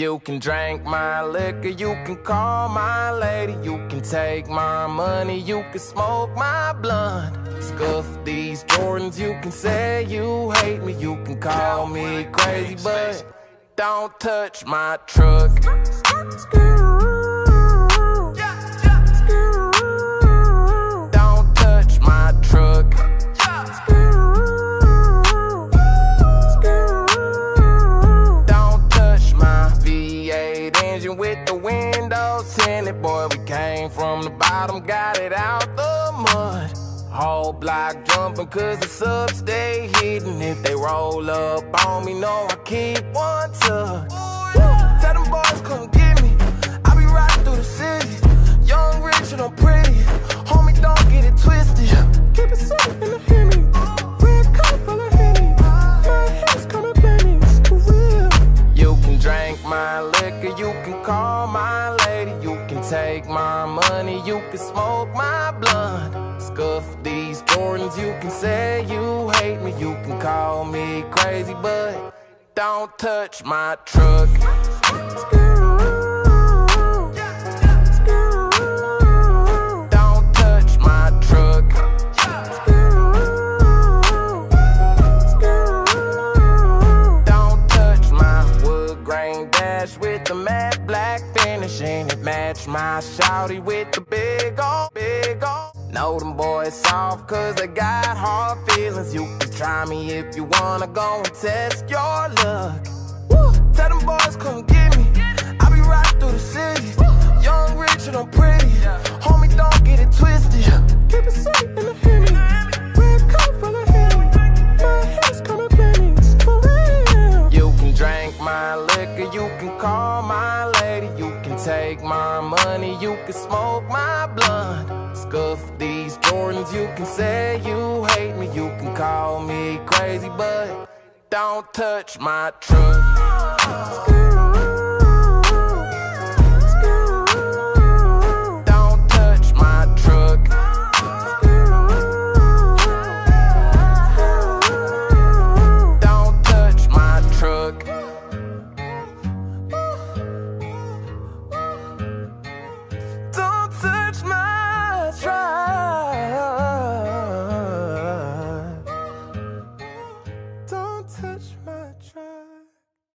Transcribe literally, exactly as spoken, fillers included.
You can drink my liquor, you can call my lady, you can take my money, you can smoke my blunt. Scuff these Jordans, you can say you hate me, you can call me crazy, but don't touch my truck. Don't touch my truck. Don't touch my V eight engine with the windows tinted. Boy, we came from the bottom, got it out the mud. Whole block jumping cause the subs stay hidden. If they roll up on me, know I keep one tucked. Tell them boys come get me, I be riding through the city. Young, rich, and I'm pretty, homie don't get it twisted. Keep it safe in the Hemi, red cup full of Henny. My head's coming pennies, for real. You can drink my liquor, you can call my lady, you can take my money, you can smoke my blunt. Scuff these Jordans, you can say you hate me, you can call me crazy, but don't touch my truck. Don't touch my truck. Don't touch my wood grain dash with the matte black finish, and it match my shawty with the big old, big old. Know them boys soft cause they got hard feelings. You can try me if you wanna go and test your luck. Woo. Tell them boys come get me, I be riding through the city. Young, rich, and I'm pretty, homie don't get it twisted. Keep it safe in the Hemi, red cup full of Henny. My head's coming pennies, for real. You can drink my liquor, you can call my lady, you can take my money, you can smoke my blunt. Scuff these Jordans, you can say you hate me, you can call me crazy, but don't touch my truck.